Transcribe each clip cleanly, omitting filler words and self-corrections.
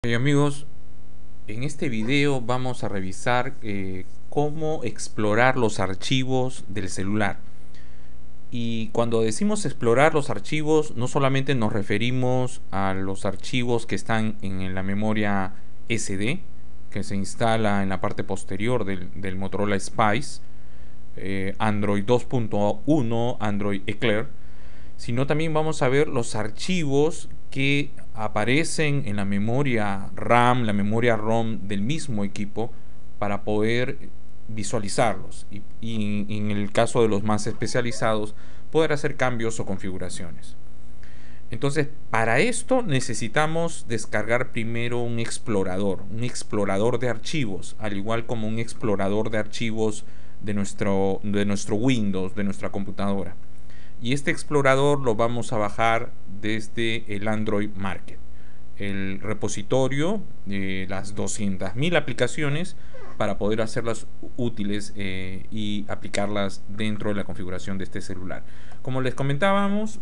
Hey amigos, en este video vamos a revisar cómo explorar los archivos del celular. Y cuando decimos explorar los archivos, no solamente nos referimos a los archivos que están en la memoria SD, que se instala en la parte posterior del Motorola Spice, Android 2.1, Android Eclair, sino también vamos a ver los archivos que aparecen en la memoria RAM, la memoria ROM del mismo equipo para poder visualizarlos y en el caso de los más especializados poder hacer cambios o configuraciones. Entonces, para esto necesitamos descargar primero un explorador de archivos, al igual como un explorador de archivos de nuestro Windows, de nuestra computadora. Y este explorador lo vamos a bajar desde el Android Market, el repositorio de las 200.000 aplicaciones para poder hacerlas útiles y aplicarlas dentro de la configuración de este celular. Como les comentábamos,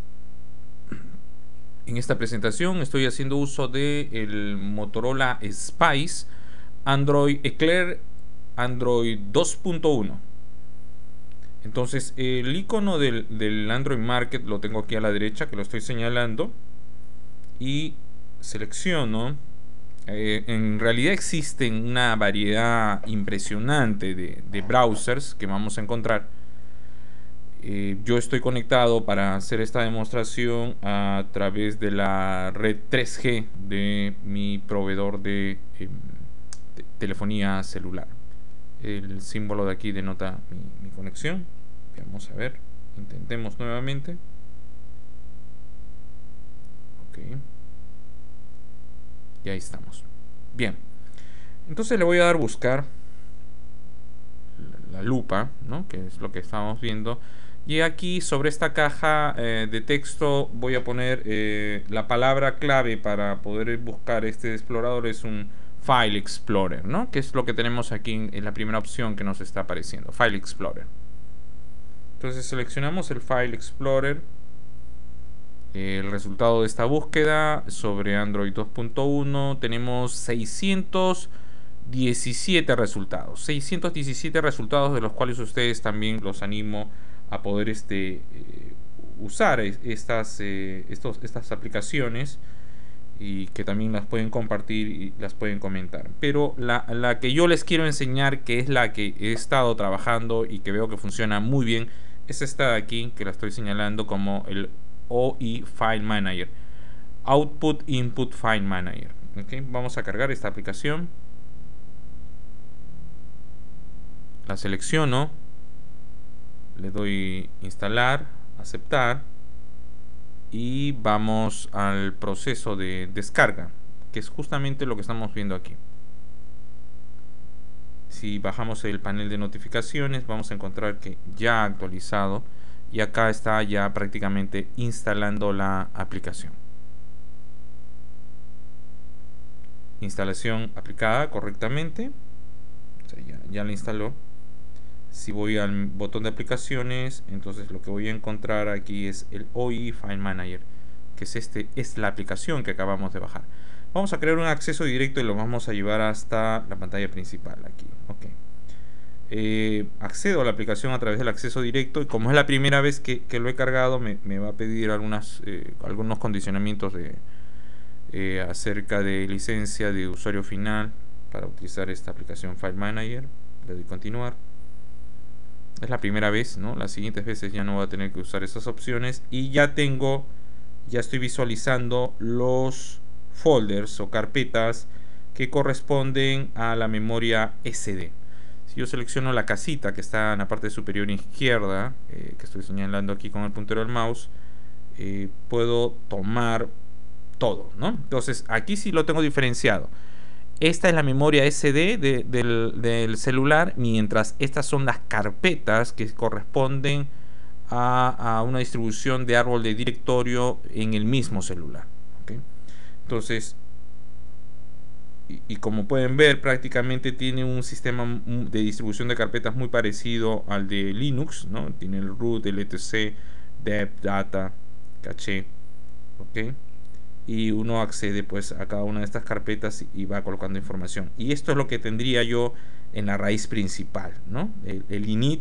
en esta presentación estoy haciendo uso del Motorola Spice Android Eclair Android 2.1. Entonces el icono del Android Market lo tengo aquí a la derecha, que lo estoy señalando, y selecciono. En realidad existen una variedad impresionante de browsers que vamos a encontrar. Yo estoy conectado para hacer esta demostración a través de la red 3G de mi proveedor de telefonía celular. El símbolo de aquí denota mi conexión. Vamos a ver, intentemos nuevamente. Ok, y ahí estamos. Bien, entonces le voy a dar buscar la lupa, ¿no? Que es lo que estamos viendo. Y aquí sobre esta caja de texto voy a poner la palabra clave para poder buscar este explorador. Es un File Explorer, ¿no? Que es lo que tenemos aquí en la primera opción que nos está apareciendo, File Explorer. Entonces seleccionamos el File Explorer. El resultado de esta búsqueda sobre Android 2.1 tenemos 617 resultados. 617 resultados, de los cuales ustedes también los animo a poder usar estas aplicaciones, y que también las pueden compartir y las pueden comentar. Pero la que yo les quiero enseñar, que es la que he estado trabajando y que veo que funciona muy bien, es esta de aquí, que la estoy señalando como el OI File Manager, Output Input File Manager. ¿Okay? Vamos a cargar esta aplicación, la selecciono, le doy instalar, aceptar, y vamos al proceso de descarga, que es justamente lo que estamos viendo aquí. Si bajamos el panel de notificaciones, vamos a encontrar que ya ha actualizado, y acá está ya prácticamente instalando la aplicación. Instalación aplicada correctamente, o sea, ya la instaló. Si voy al botón de aplicaciones, entonces lo que voy a encontrar aquí es el OI File Manager, que es la aplicación que acabamos de bajar. Vamos a crear un acceso directo y lo vamos a llevar hasta la pantalla principal aquí. Okay. Accedo a la aplicación a través del acceso directo, y como es la primera vez que lo he cargado, me va a pedir algunos condicionamientos acerca de licencia de usuario final para utilizar esta aplicación File Manager. Le doy continuar. Es la primera vez, ¿no? Las siguientes veces ya no voy a tener que usar esas opciones, y ya estoy visualizando los folders o carpetas que corresponden a la memoria SD. Si yo selecciono la casita que está en la parte superior izquierda, que estoy señalando aquí con el puntero del mouse, puedo tomar todo, ¿no? Entonces aquí sí lo tengo diferenciado. Esta es la memoria SD del celular, mientras estas son las carpetas que corresponden a una distribución de árbol de directorio en el mismo celular. ¿Okay? Entonces, y como pueden ver, prácticamente tiene un sistema de distribución de carpetas muy parecido al de Linux, ¿no? Tiene el root, el etc, dev, data, caché, ¿ok? y uno accede pues a cada una de estas carpetas y va colocando información. Y esto es lo que tendría yo en la raíz principal, ¿no? El init,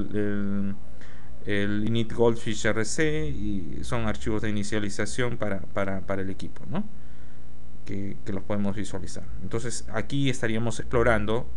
el init Goldfish RC, y son archivos de inicialización para el equipo, ¿no? Que los podemos visualizar. Entonces aquí estaríamos explorando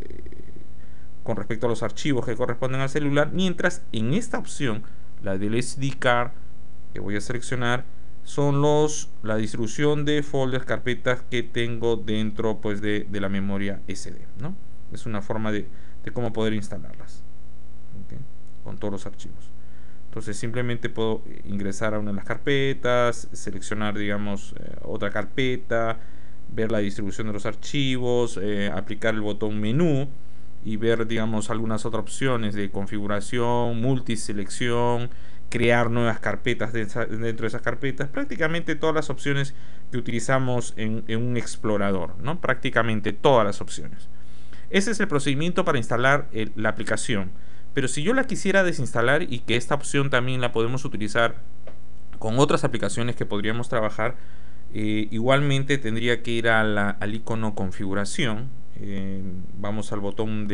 con respecto a los archivos que corresponden al celular, mientras en esta opción, la del SD card, que voy a seleccionar, son la distribución de folders, carpetas que tengo dentro pues de la memoria SD, ¿no? Es una forma de cómo poder instalarlas, ¿okay? Con todos los archivos. Entonces simplemente puedo ingresar a una de las carpetas, seleccionar, digamos, otra carpeta, ver la distribución de los archivos, aplicar el botón menú y ver, digamos, algunas otras opciones de configuración, multiselección, crear nuevas carpetas dentro de esas carpetas. Prácticamente todas las opciones que utilizamos en un explorador, ¿no? Prácticamente todas las opciones. Ese es el procedimiento para instalar la aplicación. Pero si yo la quisiera desinstalar, y que esta opción también la podemos utilizar con otras aplicaciones que podríamos trabajar, igualmente tendría que ir al icono configuración. Vamos al botón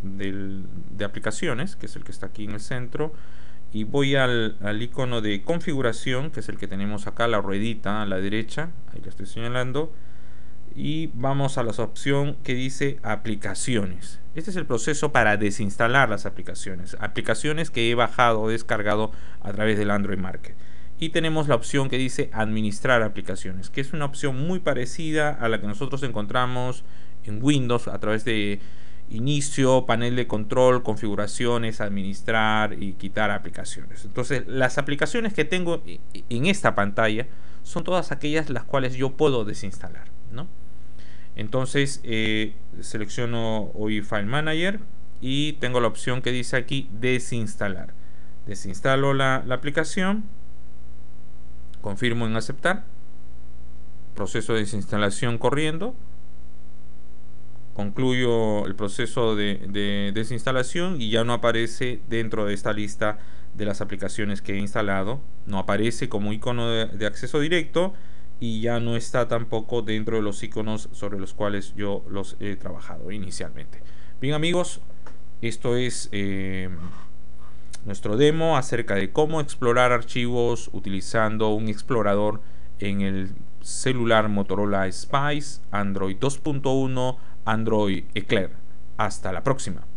de aplicaciones, que es el que está aquí en el centro, y voy al icono de configuración, que es el que tenemos acá, la ruedita a la derecha, ahí lo estoy señalando, y vamos a la opción que dice aplicaciones. Este es el proceso para desinstalar las aplicaciones que he bajado o descargado a través del Android Market. Y tenemos la opción que dice administrar aplicaciones, que es una opción muy parecida a la que nosotros encontramos en Windows a través de inicio, panel de control, configuraciones, administrar y quitar aplicaciones. Entonces las aplicaciones que tengo en esta pantalla son todas aquellas las cuales yo puedo desinstalar, ¿no? Entonces selecciono hoy File Manager y tengo la opción que dice aquí desinstalar. Desinstalo la aplicación, confirmo en aceptar, proceso de desinstalación corriendo, concluyo el proceso de desinstalación y ya no aparece dentro de esta lista de las aplicaciones que he instalado, no aparece como icono de acceso directo y ya no está tampoco dentro de los iconos sobre los cuales yo los he trabajado inicialmente. Bien amigos, esto es nuestro demo acerca de cómo explorar archivos utilizando un explorador en el celular Motorola Spice, Android 2.1, Android Eclair. Hasta la próxima.